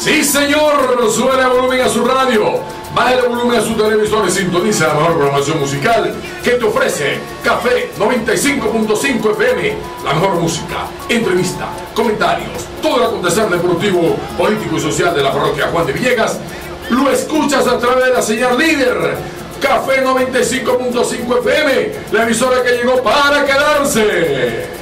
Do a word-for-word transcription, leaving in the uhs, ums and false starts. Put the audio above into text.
Sí, señor, suele volumen a su radio, baje el volumen a su televisor y sintoniza la mejor programación musical que te ofrece Café noventa y cinco punto cinco F M. La mejor música, entrevista, comentarios, todo el acontecer deportivo, político y social de la parroquia Juan de Villegas. Lo escuchas a través de la señal líder Café noventa y cinco punto cinco F M, la emisora que llegó para quedarse.